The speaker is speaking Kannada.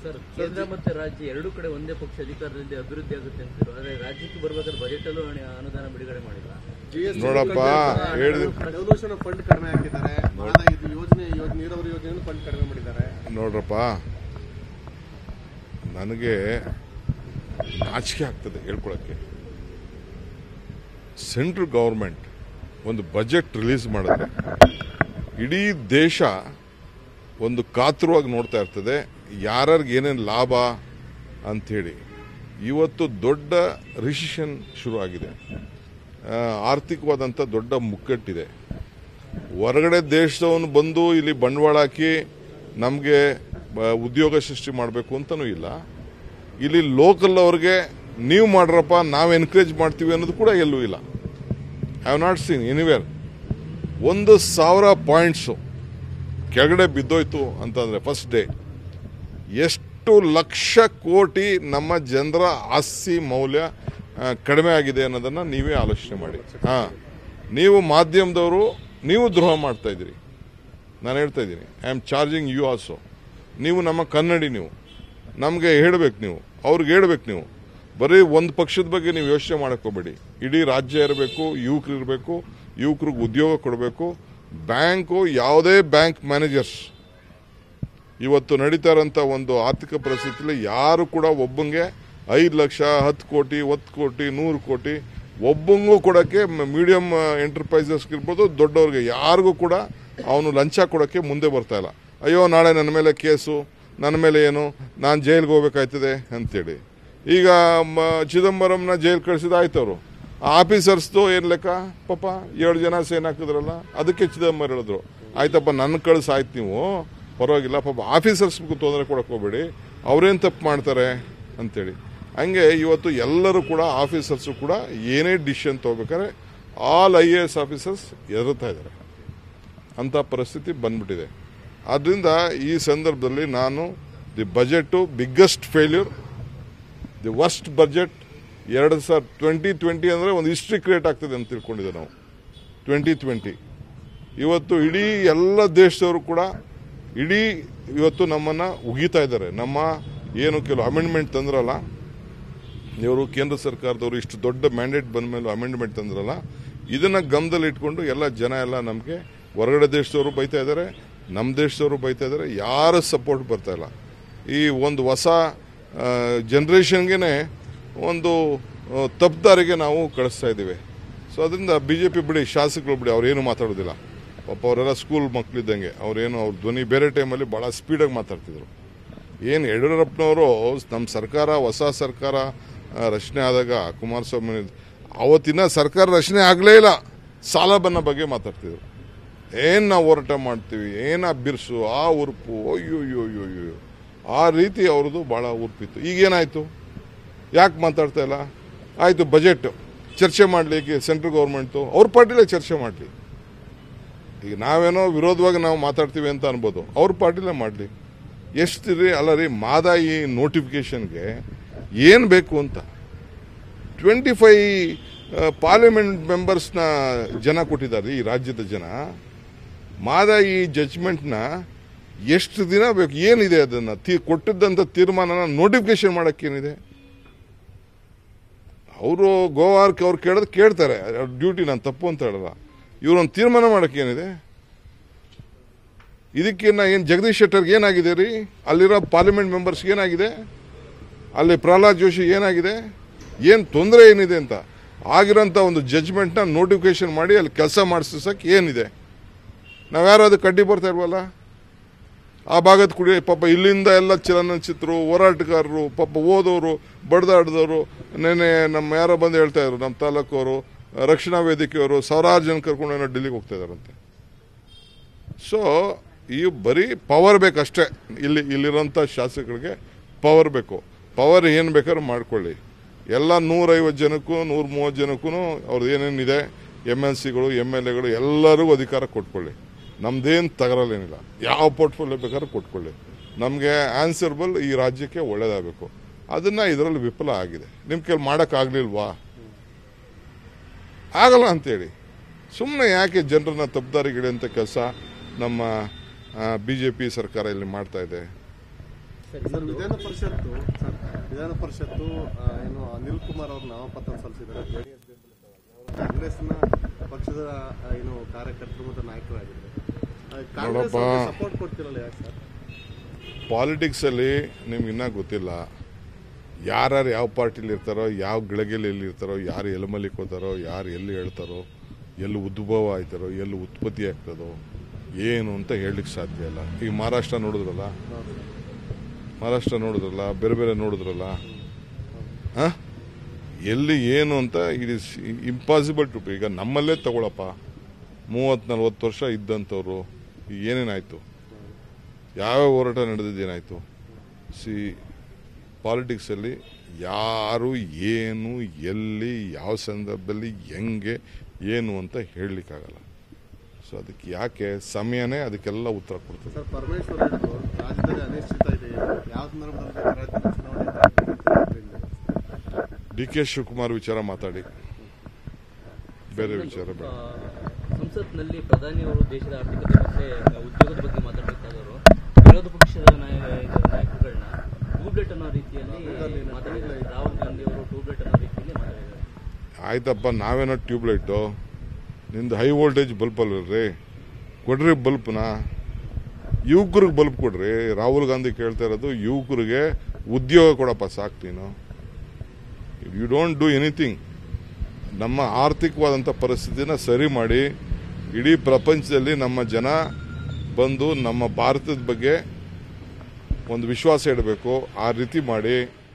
ಸರ್ ಕೇಂದ್ರ ಮತ್ತು ರಾಜ್ಯ ಎರಡೂ ಕಡೆ ಒಂದೇ ಪಕ್ಷ ಅಧಿಕಾರದಲ್ಲಿ ಅಭಿವೃದ್ಧಿ ಆಗುತ್ತೆ ಅಂತಿದ್ರು. ಆದರೆ ರಾಜ್ಯಕ್ಕೆ ಬರ್ಬೇಕಾದ್ರೆ ಬಜೆಟ್ ಅಲ್ಲೂ ಅನುದಾನ ಬಿಡುಗಡೆ ಮಾಡಿಲ್ಲ. ನೋಡಪ್ಪ ಡೆವಲ್ಯೂಷನ್ ಫಂಡ್ ಕಡಿಮೆ ಹಾಕಿದ್ದಾರೆ, ನೀರಾವರಿ ಯೋಜನೆ ಫಂಡ್ ಕಡಿಮೆ ಮಾಡಿದ್ದಾರೆ. ನೋಡ್ರಪ್ಪ, ನನಗೆ ನಾಚಿಕೆ ಆಗ್ತದೆ ಹೇಳ್ಕೊಳಕ್ಕೆ. ಸೆಂಟ್ರಲ್ ಗೌರ್ಮೆಂಟ್ ಒಂದು ಬಜೆಟ್ ರಿಲೀಸ್ ಮಾಡಿದ್ರೆ ಇಡೀ ದೇಶ ಒಂದು ಕಾತುರವಾಗಿ ನೋಡ್ತಾ ಇರ್ತದೆ ಯಾರ್ಯಾರಿಗೆ ಏನೇನು ಲಾಭ ಅಂಥೇಳಿ. ಇವತ್ತು ದೊಡ್ಡ ರಿಸಿಷನ್ ಶುರು ಆಗಿದೆ, ಆರ್ಥಿಕವಾದಂಥ ದೊಡ್ಡ ಮುಕ್ಕಟ್ಟಿದೆ. ಹೊರಗಡೆ ದೇಶದವನು ಬಂದು ಇಲ್ಲಿ ಬಂಡವಾಳ ಹಾಕಿ ನಮಗೆ ಉದ್ಯೋಗ ಸೃಷ್ಟಿ ಮಾಡಬೇಕು ಅಂತನೂ ಇಲ್ಲ. ಇಲ್ಲಿ ಲೋಕಲ್ ಅವ್ರಿಗೆ ನೀವು ಮಾಡ್ರಪ್ಪ ನಾವು ಎನ್ಕರೇಜ್ ಮಾಡ್ತೀವಿ ಅನ್ನೋದು ಕೂಡ ಎಲ್ಲೂ ಇಲ್ಲ. I have not seen anywhere. 1,000 points ಕೆಳಗಡೆ ಬಿದ್ದೋಯ್ತು ಅಂತಂದರೆ ಫಸ್ಟ್ ಡೇ ಎಷ್ಟು ಲಕ್ಷ ಕೋಟಿ ನಮ್ಮ ಜನರ ಆಸ್ತಿ ಮೌಲ್ಯ ಕಡಿಮೆ ಆಗಿದೆ ಅನ್ನೋದನ್ನು ನೀವೇ ಆಲೋಚನೆ ಮಾಡಿ. ನೀವು ಮಾಧ್ಯಮದವರು ನೀವು ದ್ರೋಹ ಮಾಡ್ತಾ ಇದ್ದೀರಿ. ನಾನು ಹೇಳ್ತಾ ಇದ್ದೀನಿ, I am charging you also. ನೀವು ನಮ್ಮ ಕನ್ನಡಿ, ನೀವು ನಮಗೆ ಹೇಳಬೇಕು, ನೀವು ಅವ್ರಿಗೆ ಹೇಳ್ಬೇಕು. ನೀವು ಬರೀ ಒಂದು ಪಕ್ಷದ ಬಗ್ಗೆ ನೀವು ಯೋಚನೆ ಮಾಡಕ್ಕೆ ಹೋಗಬೇಡಿ. ಇಡೀ ರಾಜ್ಯ ಇರಬೇಕು, ಯುವಕರು ಇರಬೇಕು, ಯುವಕರಿಗೆ ಉದ್ಯೋಗ ಕೊಡಬೇಕು. ಬ್ಯಾಂಕು, ಯಾವುದೇ ಬ್ಯಾಂಕ್ ಮ್ಯಾನೇಜರ್ಸ್ ಇವತ್ತು ನಡೀತಾ ಇರೋಂಥ ಒಂದು ಆರ್ಥಿಕ ಪರಿಸ್ಥಿತಿಯಲ್ಲಿ ಯಾರು ಕೂಡ ಒಬ್ಬಂಗೆ 5 ಲಕ್ಷ 10 ಕೋಟಿ 10 ಕೋಟಿ 100 ಕೋಟಿ ಒಬ್ಬಂಗೂ ಕೊಡೋಕ್ಕೆ, ಮೀಡಿಯಂ ಎಂಟರ್ಪ್ರೈಸಸ್ಗೆ ಇರ್ಬೋದು ದೊಡ್ಡವ್ರಿಗೆ ಯಾರಿಗೂ ಕೂಡ ಅವನು ಲಂಚ ಕೊಡೋಕ್ಕೆ ಮುಂದೆ ಬರ್ತಾ ಇಲ್ಲ. ಅಯ್ಯೋ ನಾಳೆ ನನ್ನ ಮೇಲೆ ಕೇಸು, ನನ್ನ ಮೇಲೆ ಏನು, ನಾನು ಜೈಲಿಗೆ ಹೋಗ್ಬೇಕಾಯ್ತದೆ ಅಂತೇಳಿ. ಈಗ ಚಿದಂಬರಂನ ಜೈಲು ಕಳಿಸಿದಾಯ್ತವರು. ಆಫೀಸರ್ಸ್ದು ಏನು ಲೆಕ್ಕ? ಪಾಪ 7 ಜನ ಸೇನ್ ಹಾಕಿದ್ರಲ್ಲ, ಅದಕ್ಕೆ ಚಿದಂಬರ ಹೇಳಿದ್ರು ಆಯ್ತಪ್ಪ ನನ್ನ ಕಳಿಸಾಯ್ತು ನೀವು ಪರವಾಗಿಲ್ಲ, ಪಾಪ ಆಫೀಸರ್ಸ್ಗೂ ತೊಂದರೆ ಕೊಡಕ್ಕೆ ಹೋಗ್ಬೇಡಿ, ಅವ್ರೇನು ತಪ್ಪು ಮಾಡ್ತಾರೆ ಅಂತೇಳಿ. ಹಂಗೆ ಇವತ್ತು ಎಲ್ಲರೂ ಕೂಡ ಆಫೀಸರ್ಸು ಕೂಡ ಏನೇ ಡಿಸಿಷನ್ ತೊಗೋಬೇಕಾದ್ರೆ ಆಲ್ IAS ಆಫೀಸರ್ಸ್ ಎದುರ್ತಾ ಇದ್ದಾರೆ. ಅಂಥ ಪರಿಸ್ಥಿತಿ ಬಂದ್ಬಿಟ್ಟಿದೆ. ಆದ್ದರಿಂದ ಈ ಸಂದರ್ಭದಲ್ಲಿ ನಾನು the budget biggest failure, the worst budget 2020 ಅಂದರೆ ಒಂದು ಹಿಸ್ಟ್ರಿ ಕ್ರಿಯೇಟ್ ಆಗ್ತದೆ ಅಂತ ತಿಳ್ಕೊಂಡಿದ್ದೆ ನಾವು. 2020 ಇವತ್ತು ಇಡೀ ಎಲ್ಲ ದೇಶದವರು ಕೂಡ ಇವತ್ತು ನಮ್ಮನ್ನು ಉಗಿತಾ ಇದ್ದಾರೆ. ನಮ್ಮ ಏನು ಕೆಲವು ಅಮೆಂಡ್ಮೆಂಟ್ ತಂದ್ರಲ್ಲ, ಇವರು ಕೇಂದ್ರ ಸರ್ಕಾರದವರು ಇಷ್ಟು ದೊಡ್ಡ ಮ್ಯಾಂಡೇಟ್ ಬಂದ ಮೇಲೆ ಅಮೆಂಡ್ಮೆಂಟ್ ತಂದ್ರಲ್ಲ, ಇದನ್ನು ಗಮನದಲ್ಲಿ ಇಟ್ಕೊಂಡು ಎಲ್ಲ ಜನ ಎಲ್ಲ ನಮಗೆ ಹೊರಗಡೆ ದೇಶದವರು ಬೈತಾ ಇದ್ದಾರೆ, ನಮ್ಮ ದೇಶದವರು ಬೈತಾ ಇದ್ದಾರೆ, ಯಾರು ಸಪೋರ್ಟ್ ಬರ್ತಾ ಇಲ್ಲ. ಈ ಒಂದು ಹೊಸ ಜನ್ರೇಷನ್ಗೆ ಒಂದು ತಪ್ಪುದಾರಿಗೆ ನಾವು ಕಳಿಸ್ತಾ ಇದ್ದೀವಿ. ಸೊ ಅದರಿಂದ BJP ಬಿಡಿ, ಶಾಸಕರು ಬಿಡಿ, ಅವ್ರೇನು ಮಾತಾಡೋದಿಲ್ಲ. ಪಾಪ ಅವರೆಲ್ಲ ಸ್ಕೂಲ್ ಮಕ್ಕಳಿದ್ದಂಗೆ, ಅವ್ರೇನು ಅವ್ರ ಧ್ವನಿ ಬೇರೆ ಟೈಮಲ್ಲಿ ಭಾಳ ಸ್ಪೀಡಾಗಿ ಮಾತಾಡ್ತಿದ್ರು. ಏನು ಯಡಿಯೂರಪ್ಪನವರು ನಮ್ಮ ಸರ್ಕಾರ, ಹೊಸ ಸರ್ಕಾರ ರಚನೆ ಆದಾಗ ಕುಮಾರಸ್ವಾಮಿ ಅವತ್ತಿನ ಸರ್ಕಾರ ರಚನೆ ಆಗಲೇ ಇಲ್ಲ, ಸಾಲಬನ್ನ ಬಗ್ಗೆ ಮಾತಾಡ್ತಿದ್ರು. ಏನು ನಾವು ಹೋರಾಟ ಮಾಡ್ತೀವಿ, ಏನು ಬಿರ್ಸು, ಆ ಉರುಪು, ಅಯ್ಯೋ ಆ ರೀತಿ ಅವ್ರದ್ದು ಭಾಳ ಉರುಪಿತ್ತು. ಈಗೇನಾಯಿತು? ಯಾಕೆ ಮಾತಾಡ್ತಾ ಇಲ್ಲ? ಆಯಿತು, ಬಜೆಟ್ ಚರ್ಚೆ ಮಾಡಲಿಕ್ಕೆ ಸೆಂಟ್ರಲ್ ಗೌರ್ಮೆಂಟು ಅವ್ರ ಪಾರ್ಟಿಲೇ ಚರ್ಚೆ ಮಾಡಲಿ. ಈಗ ನಾವೇನೋ ವಿರೋಧವಾಗಿ ನಾವು ಮಾತಾಡ್ತೀವಿ ಅಂತ ಅನ್ಬೋದು, ಅವ್ರ ಪಾರ್ಟಿಲೇ ಮಾಡಲಿ. ಎಷ್ಟು ರೀ ಅಲ್ಲ ರೀ, ಮಾದಾಯಿ ನೋಟಿಫಿಕೇಶನ್ಗೆ ಏನು ಬೇಕು ಅಂತ 25 ಪಾರ್ಲಿಮೆಂಟ್ ಮೆಂಬರ್ಸ್ನ ಜನ ಕೊಟ್ಟಿದ್ದಾರೆ ಈ ರಾಜ್ಯದ ಜನ. ಮಾದಾಯಿ ಜಡ್ಜ್ಮೆಂಟ್ನ ಎಷ್ಟು ದಿನ ಬೇಕು, ಏನಿದೆ ಅದನ್ನು ಕೊಟ್ಟಿದ್ದಂಥ ತೀರ್ಮಾನನ ನೋಟಿಫಿಕೇಶನ್ ಮಾಡೋಕ್ಕೇನಿದೆ? ಅವರು ಗೋವಾರ್ಕ್ ಅವ್ರು ಕೇಳೋದು ಕೇಳ್ತಾರೆ, ಡ್ಯೂಟಿ, ನಾನು ತಪ್ಪು ಅಂತ ಹೇಳಲ್ಲ. ಇವರೊಂದು ತೀರ್ಮಾನ ಮಾಡೋಕ್ಕೇನಿದೆ? ಇದಕ್ಕೇನ ಏನು ಜಗದೀಶ್ ಶೆಟ್ಟರ್ಗೆ ಏನಾಗಿದೆ ರೀ? ಅಲ್ಲಿರೋ ಪಾರ್ಲಿಮೆಂಟ್ ಮೆಂಬರ್ಸ್ಗೆ ಏನಾಗಿದೆ? ಅಲ್ಲಿ ಪ್ರಹ್ಲಾದ್ ಜೋಶಿ ಏನಾಗಿದೆ? ಏನು ತೊಂದರೆ ಏನಿದೆ ಅಂತ ಆಗಿರೋಂಥ ಒಂದು ಜಡ್ಜ್ಮೆಂಟ್ನ ನೋಟಿಫಿಕೇಶನ್ ಮಾಡಿ ಅಲ್ಲಿ ಕೆಲಸ ಮಾಡಿಸೋಕ್ಕೆ ಏನಿದೆ? ನಾವು ಯಾರು ಅದು ಕಡ್ಡಿ ಬರ್ತಾ ಇಲ್ವಲ್ಲ? ಆ ಭಾಗದ ಕುಡಿ ಪಾಪ ಇಲ್ಲಿಂದ ಎಲ್ಲ ಚಲನಚಿತ್ರರು, ಹೋರಾಟಗಾರರು, ಪಾಪ ಓದೋರು, ಬಡ್ದಾಡ್ದವರು, ನೆನೆ ನಮ್ಮ ಯಾರೋ ಬಂದು ಹೇಳ್ತಾ ಇದ್ರು, ನಮ್ಮ ತಾಲೂಕವರು, ರಕ್ಷಣಾ ವೇದಿಕೆಯವರು ಸಾವಿರಾರು ಜನ ಕರ್ಕೊಂಡು ಡೆಲ್ಲಿಗೆ ಹೋಗ್ತಾ ಇದ್ದಾರಂತೆ. ಸೊ ಈ ಬರೀ ಪವರ್ ಬೇಕಷ್ಟೇ. ಇಲ್ಲಿರೋಂಥ ಶಾಸಕರಿಗೆ ಪವರ್ ಬೇಕು. ಪವರ್ ಏನು ಬೇಕಾದ್ರೂ ಮಾಡ್ಕೊಳ್ಳಿ. ಎಲ್ಲ 150 ಜನಕ್ಕೂ 130 ಜನಕ್ಕೂ ಅವ್ರದ್ದು ಏನೇನಿದೆ, MLCಗಳು MLAಗಳು ಎಲ್ಲರಿಗೂ ಅಧಿಕಾರ ಕೊಟ್ಕೊಳ್ಳಿ. ನಮ್ದೇನು ತಗರಲ್ಲೇನಿಲ್ಲ, ಯಾವ ಪೋರ್ಟ್ಫೋಲಿಯೋ ಬೇಕಾದ್ರೂ ಕೊಟ್ಕೊಳ್ಳಿ. ನಮಗೆ ಆನ್ಸರ್ಬಲ್ ಈ ರಾಜ್ಯಕ್ಕೆ ಒಳ್ಳೇದಾಗಬೇಕು. ಅದನ್ನು ಇದರಲ್ಲಿ ವಿಫಲ ಆಗಿದೆ. ನಿಮ್ಮ ಕೈಲಿ ಮಾಡೋಕ್ಕಾಗಲಿಲ್ವಾ? ಆಗಲ್ಲ ಅಂತೇಳಿ ಸುಮ್ಮನೆ ಯಾಕೆ ಜನರನ್ನ ತಪ್ಪುದಾರಿಗಿಳಿಯಂಥ ಕೆಲಸ ನಮ್ಮ BJP ಸರ್ಕಾರ ಇಲ್ಲಿ ಮಾಡ್ತಾ ಇದೆ? ಸರ್ ವಿಧಾನ ಪರಿಷತ್ತು ಏನು ಅನಿಲ್ ಕುಮಾರ್ ಅವರು ನಾಮಪತ್ರ ಸಲ್ಲಿಸಿದ್ದಾರೆ. ಜೆಡಿಎಸ್ ಬೆಂಬಲಿತವಾಗಿ ಕಾಂಗ್ರೆಸ್ನ ಪಕ್ಷದ ಏನು ಕಾರ್ಯಕರ್ತರು ಮತ್ತು ನಾಯಕರಾಗಿದ್ದಾರೆ. ಕಾಂಗ್ರೆಸ್ ಸಪೋರ್ಟ್ ಕೊಡ್ತಿರಲ್ಲ ಯಾಕೆ ಸರ್? ಪಾಲಿಟಿಕ್ಸ್ ಅಲ್ಲಿ ನಿಮ್ಗೆ ಇನ್ನೂ ಗೊತ್ತಿಲ್ಲ ಯಾರ್ಯಾರು ಯಾವ ಪಾರ್ಟಿಲಿ ಇರ್ತಾರೋ, ಯಾವ ಗಳಿಗೆಯಲ್ಲಿ ಎಲ್ಲಿ ಇರ್ತಾರೋ, ಯಾರು ಎಲ್ಲಿ ಮಲಿಕೋತಾರೋ, ಯಾರು ಎಲ್ಲಿ ಹೇಳ್ತಾರೋ, ಎಲ್ಲಿ ಉದ್ಭವ ಆಯ್ತಾರೋ, ಎಲ್ಲಿ ಉತ್ಪತ್ತಿ ಆಗ್ತದೋ ಏನು ಅಂತ ಹೇಳಲಿಕ್ಕೆ ಸಾಧ್ಯ ಇಲ್ಲ. ಈಗ ಮಹಾರಾಷ್ಟ್ರ ನೋಡಿದ್ರಲ್ಲ, ಬೇರೆ ಬೇರೆ ನೋಡಿದ್ರಲ್ಲ, ಎಲ್ಲಿ ಏನು ಅಂತ ಇಟ್ ಇಸ್ ಇಂಪಾಸಿಬಲ್ ಟು. ಈಗ ನಮ್ಮಲ್ಲೇ ತಗೊಳಪ್ಪ, 30-40 ವರ್ಷ ಇದ್ದಂಥವ್ರು ಏನೇನಾಯ್ತು, ಯಾವ ಹೋರಾಟ ನಡೆದಿದ್ದೇನಾಯ್ತು? ಪಾಲಿಟಿಕ್ಸಲ್ಲಿ ಯಾರು ಏನು ಎಲ್ಲಿ ಯಾವ ಸಂದರ್ಭದಲ್ಲಿ ಹೆಂಗೆ ಏನು ಅಂತ ಹೇಳಲಿಕ್ಕಾಗಲ್ಲ. ಸೊ ಅದಕ್ಕೆ ಯಾಕೆ ಸಮಯನೇ ಅದಕ್ಕೆಲ್ಲ ಉತ್ತರ ಕೊಡ್ತದೆ. ಸರ್, ಪರಮೇಶ್ವರ್ ರಾಜ್ಯದಲ್ಲಿ ಅನಿಶ್ಚಿತ ಇದೆ, ಯಾವ ಸಂದರ್ಭದಲ್ಲಿ ಚುನಾವಣೆ DK ಶಿವಕುಮಾರ್ ವಿಚಾರ ಮಾತಾಡಿ, ಬೇರೆ ವಿಚಾರ ಬೇಡ. ಸಂಸತ್ನಲ್ಲಿ ಪ್ರಧಾನಿ ಅವರು ದೇಶದ ಆರ್ಥಿಕತೆ ಮತ್ತೆ ಉದ್ಯೋಗದ ಬಗ್ಗೆ ಮಾತಾಡಬೇಕಾದವರು ವಿರೋಧ ಪಕ್ಷದ ನಾಯಕರುಗಳನ್ನ ಟ್ಯೂಬ್ಲೆಟ್ ಅನ್ನೋ ರೀತಿಯಲ್ಲಿ ಮಾತಾಡಿದ್ದಾರೆ. ರಾಹುಲ್ ಗಾಂಧಿ ಅವರು ಟ್ಯೂಬ್ಲೆಟ್ ಅನ್ನೋ ರೀತಿಯಲ್ಲಿ ಮಾತಾಡಿದ್ದಾರೆ. ಆಯ್ತಪ್ಪ, ನಾವೇನೋ ಟ್ಯೂಬ್ಲೈಟು, ನಿಂದು ಹೈ ವೋಲ್ಟೇಜ್ ಬಲ್ಪ್ ಅಲ್ರಿ, ಕೊಡ್ರಿ ಬಲ್ಪ್ನ, ಯುವಕರಿಗೆ ಬಲ್ಪ್ ಕೊಡ್ರಿ. ರಾಹುಲ್ ಗಾಂಧಿ ಕೇಳ್ತಾ ಇರೋದು ಯುವಕರಿಗೆ ಉದ್ಯೋಗ ಕೊಡಪ್ಪ, ಸಾಕು. ನೀನು ಯು ಡೋಂಟ್ ಡೂ ಎನಿಥಿಂಗ್. ನಮ್ಮ ಆರ್ಥಿಕವಾದಂಥ ಪರಿಸ್ಥಿತಿನ ಸರಿ ಮಾಡಿ ಇಡೀ ಪ್ರಪಂಚದಲ್ಲಿ ನಮ್ಮ ಜನ ಬಂದು ನಮ್ಮ ಭಾರತದ ಬಗ್ಗೆ ಒಂದು ವಿಶ್ವಾಸ ಇಡಬೇಕು. ಆ ರೀತಿ ಮಾಡಿ